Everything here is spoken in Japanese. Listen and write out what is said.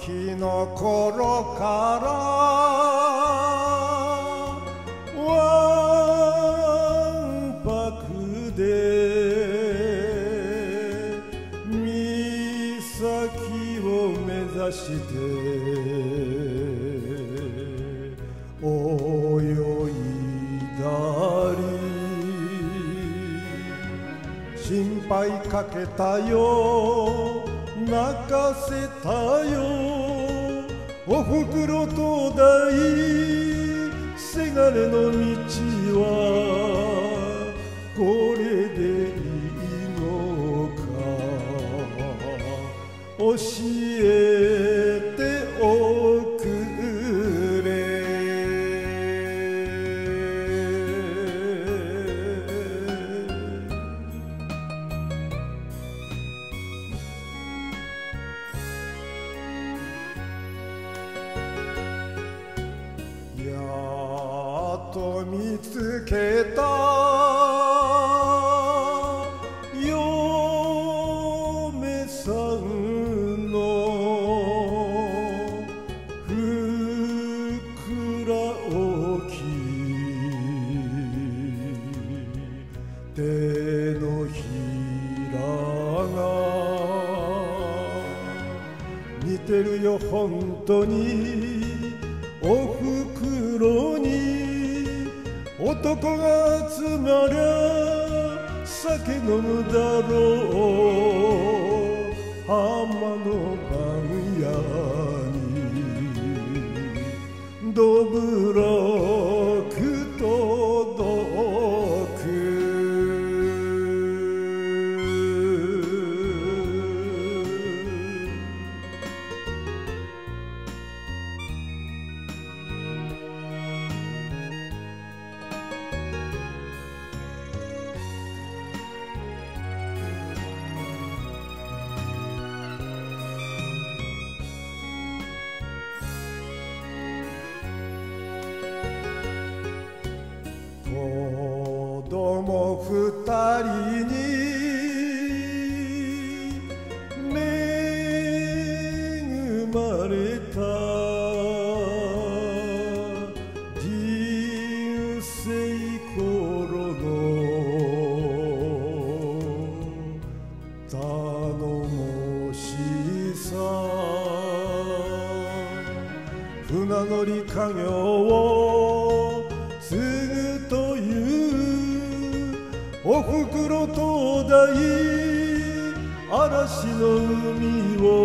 きの頃からわんぱくで岬を目指して泳いだり心配かけたよ泣かせたよおふくろと大せがれの道はこれでいいのか教えておくれやっと見つけた嫁さんのふっくら大きい手のひらが似てるよ本当におふくろに男が集まりゃ酒飲むだろう浜の番屋にどぶろく届く子供二人に恵まれた人生頃の頼もしさ船乗り家業を継ぐというおふくろと大嵐の海を